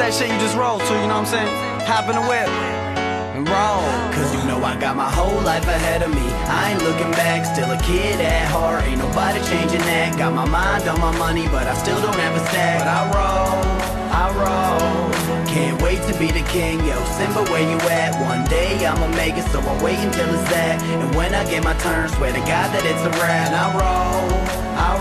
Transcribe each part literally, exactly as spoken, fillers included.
that shit you just roll to, you know what I'm saying? Hop in the whip and roll. Cause you know I got my whole life ahead of me. I ain't looking back, still a kid at heart. Ain't nobody changing that. Got my mind on my money, but I still don't have a stack. But I roll, I roll. Can't wait to be the king, yo, Simba, where you at? One day I'ma make it, so I'll wait until it's that. And when I get my turn, swear to God that it's a wrap. And I roll, I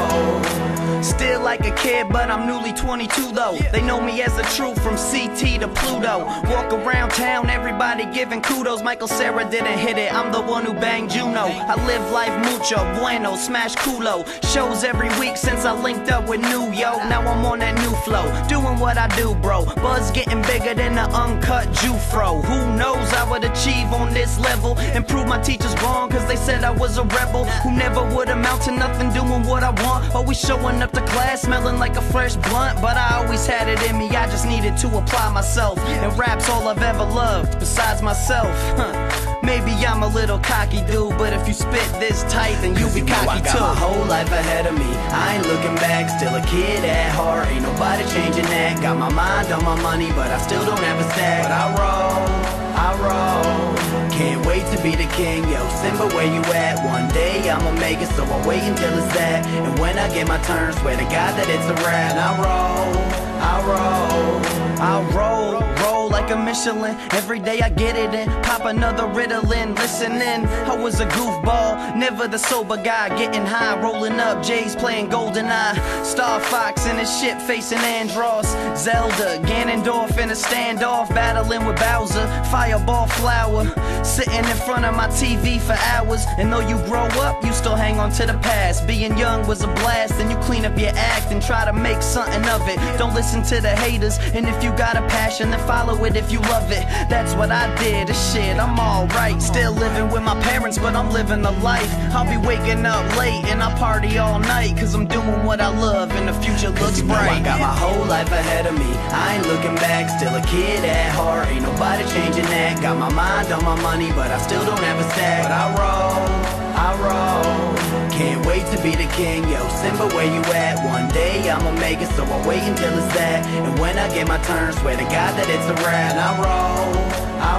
roll. Still like a kid, but I'm newly twenty-two though. They know me as the truth from C T to Pluto. Walk around town, everybody giving kudos. Michael Cera didn't hit it, I'm the one who banged Juno. I live life mucho, bueno, smash culo. Shows every week since I linked up with New Yo. Now I'm on that new flow, doing what I do, bro. Buzz getting bigger than the uncut Jufro. Who knows I would achieve on this level and prove my teachers wrong, cause they said I was a rebel who never would amount to nothing, doing what I want. Always showing up to class smelling like a fresh blunt, but I always had it in me, I just needed to apply myself. And rap's all I've ever loved, besides myself. Huh. Maybe I'm a little cocky dude, but if you spit this tight, then you be you know cocky I got too. my whole life ahead of me. I ain't looking back, still a kid at heart. Ain't nobody changing that. Got my mind on my money, but I still don't have a stack. But I roll, I roll. Can't wait to be the king, yo, Simba, where you at? One day I'ma make it, so I'll wait until it's that. And when I get my turn, swear to God that it's a wrap. And I roll, I roll, I roll, roll like a Michelin. Every day I get it in, pop another Ritalin. Listening, I was a goofball, never the sober guy. Getting high, rolling up, Jay's playing GoldenEye. Star Fox in his ship facing Andross. Zelda, Ganondorf in a standoff, battling with Bowser. Fireball flower, sitting in front of my T V for hours. And though you grow up, you still hang on to the past. Being young was a blast, and you clean up your act and try to make something of it. Don't listen to the haters, and if you got a passion, then follow it if you love it. That's what I did, shit, I'm alright. Still living with my parents, but I'm living the life. I'll be waking up late and I party all night, cause I'm doing what I love and the future looks you know bright. I got my whole life ahead of me. I ain't looking back, still a kid at heart. Ain't nobody changing that. Got my mind on my money, but I still don't have a stack. But I roll, I roll. Can't wait to be the king, yo, Simba, where you at? One day I'ma make it, so I'll wait until it's that. And when I get my turn, swear to God that it's a wrap. And I roll, I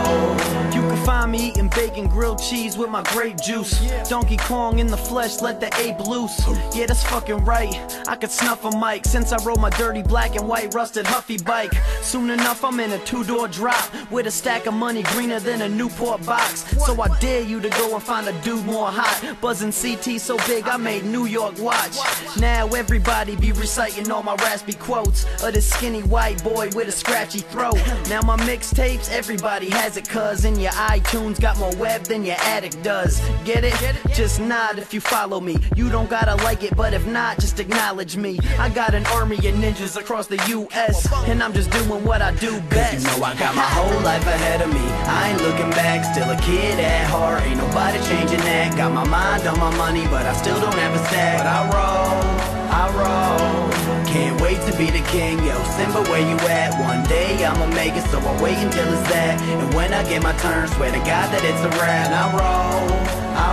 roll. You can find me eating bacon, grilled cheese with my grape juice. Donkey Kong in the flesh, let the ape loose. Yeah, that's fucking right, I could snuff a mic since I rode my dirty black and white rusted Huffy bike. Soon enough I'm in a two-door drop with a stack of money greener than a Newport box. So I dare you to go and find a dude more hot. Buzzing C T so big I made New York watch. Now everybody be reciting all my raspy quotes of this skinny white boy with a scratchy throat. Now my mixtapes, everybody has it, cuz in your iTunes got more web than your addict does. Get it? Just nod if you follow me. You don't gotta like it, but if not, just acknowledge me. I got an army of ninjas across the U S, and I'm just doing what I do best. You know I got my whole life ahead of me. I ain't looking back, still a kid at heart. Ain't nobody changing that. Got my mind on my money, but I still don't have a stack. But I roll, I roll. Can't wait to be the king, yo, Simba, where you at? One day I'ma make it, so I'll wait until it's that. And when I get my turn, swear to God that it's a wrap. And I roll, I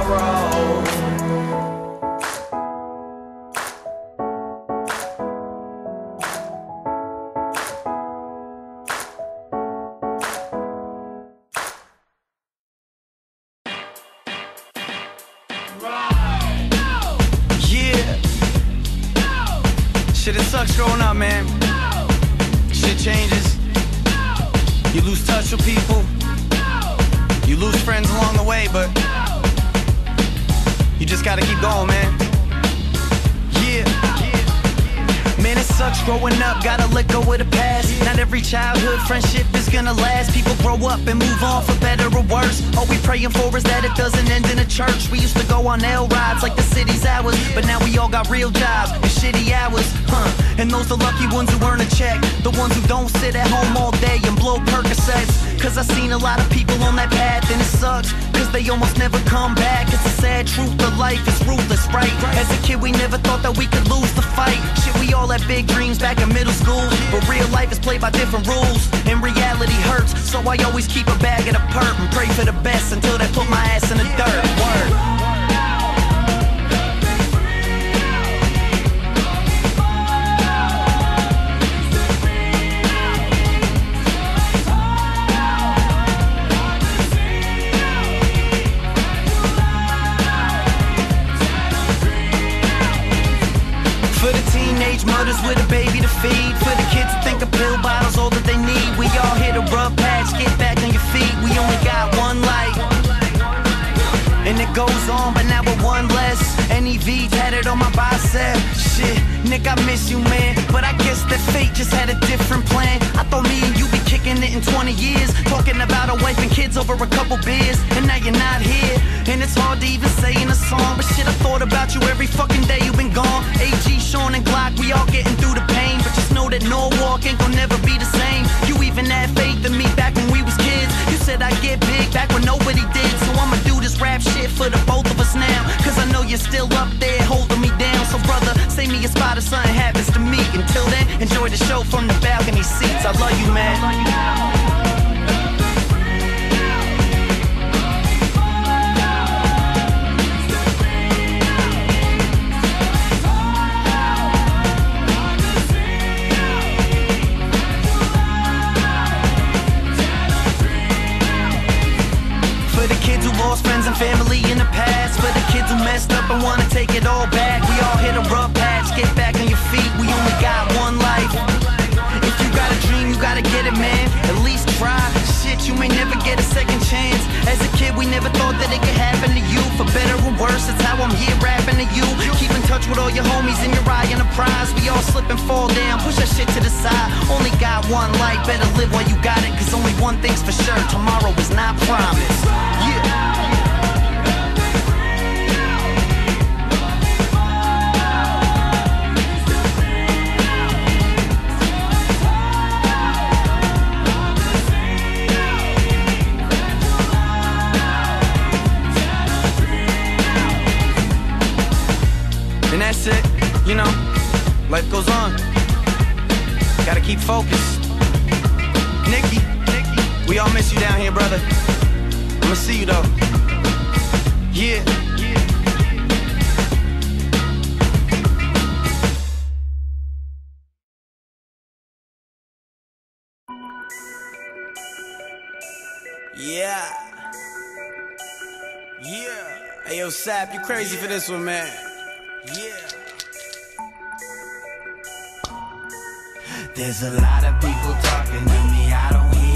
roll. Shit, it sucks growing up, man. Shit changes. You lose touch with people. You lose friends along the way, but you just gotta keep going, man. Yeah. Man, it sucks growing up, gotta let go of the past. Not every childhood friendship is gonna last. People grow up and move on for better or worse. All we praying for is that it doesn't end in a church. We used to go on L rides like the city's ours, but now we all got real jobs and shitty hours, huh? And those the lucky ones who earn a check, the ones who don't sit at home all day and blow Percocets. Cause I seen a lot of people on that path, and it sucks, cause they almost never come back. It's a sad truth, the life is ruthless, right? As a kid we never thought that we could lose the fight. Shit, we all had big dreams back in middle school, but real life is played by different rules, and reality hurts. So I always keep a bag of the perp and pray for the best until they put my ass in the dirt. Word. teenage mothers with a baby to feed. For the kids who think a pill bottle's all that they need. We all hit a rough patch, get back on your feet. We only got one life, and it goes on, but now we're one less. N E V tatted on my bicep. Shit, Nick, I miss you, man, but I guess that fate just had a different plan. I thought me and you be kicking it in twenty years, talking about a wife and kids over a couple beers, and now you're not here. And it's hard to even say in a song, but shit, I thought about you every fucking day you've been gone. A G, Sean, and Glock, we all getting through the pain, but just know that Norwalk ain't gon' never be the same. You even had faith in me back when we was kids. You said I'd get big back when nobody did, so I'ma do this rap shit for the both of us now, cause I know you're still up there holding me down. So brother, save me a spot if something happens to me. Until then, enjoy the show from the balcony seats. I love you, man. Lost friends and family in the past. For the kids who messed up and wanna take it all back. We all hit a rough patch, get back on your feet. We only got one life. If you got a dream, you gotta get it, man. At least try. Shit, you may never get a second chance. As a kid, we never thought that it could happen to you. For better or worse, that's how I'm here rapping to you. Keep in touch with all your homies in your eye and a prize. We all slip and fall down, push that shit to the side. Only got one life, better live while you got it. Cause only one thing's for sure, tomorrow is not promised. Yeah. And that's it, you know, life goes on. Gotta keep focused. Nicky, we all miss you down here, brother. I'ma see you though. Yeah. Yeah. Yeah. Hey, yo, Sap, you crazy yeah. for this one, man. Yeah. There's a lot of people talking to me, I don't hear